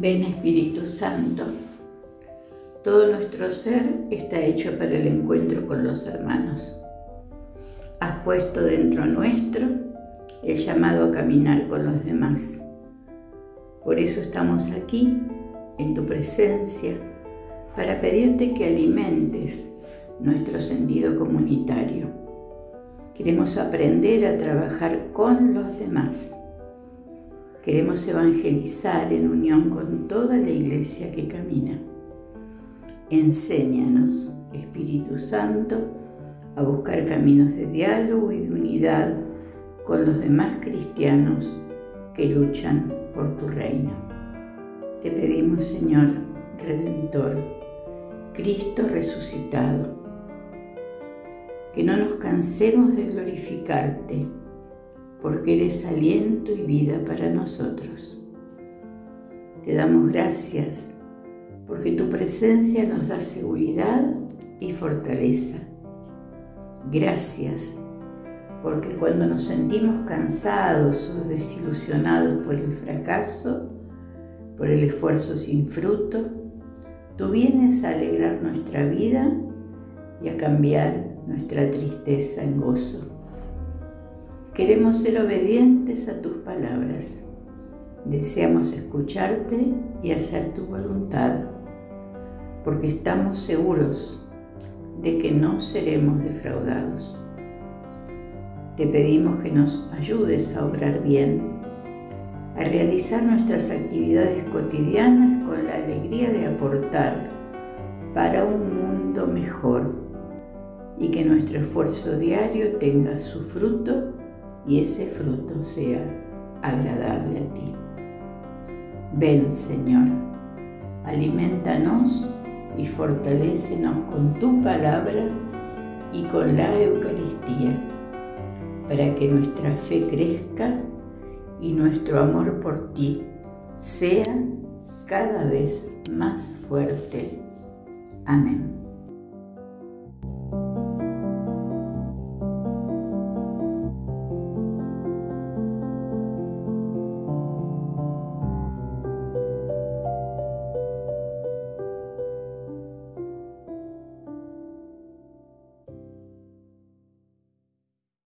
Ven Espíritu Santo, todo nuestro ser está hecho para el encuentro con los hermanos. Has puesto dentro nuestro el llamado a caminar con los demás. Por eso estamos aquí, en tu presencia, para pedirte que alimentes nuestro sentido comunitario. Queremos aprender a trabajar con los demás. Queremos evangelizar en unión con toda la iglesia que camina. Enséñanos, Espíritu Santo, a buscar caminos de diálogo y de unidad con los demás cristianos que luchan por tu reino. Te pedimos, Señor Redentor, Cristo resucitado, que no nos cansemos de glorificarte, porque eres aliento y vida para nosotros. Te damos gracias porque tu presencia nos da seguridad y fortaleza. Gracias porque cuando nos sentimos cansados o desilusionados por el fracaso, por el esfuerzo sin fruto, tú vienes a alegrar nuestra vida y a cambiar nuestra tristeza en gozo. Queremos ser obedientes a tus palabras. Deseamos escucharte y hacer tu voluntad, porque estamos seguros de que no seremos defraudados. Te pedimos que nos ayudes a obrar bien, a realizar nuestras actividades cotidianas con la alegría de aportar para un mundo mejor y que nuestro esfuerzo diario tenga su fruto y ese fruto sea agradable a ti. Ven, Señor, aliméntanos y fortalécenos con tu palabra y con la Eucaristía, para que nuestra fe crezca y nuestro amor por ti sea cada vez más fuerte. Amén.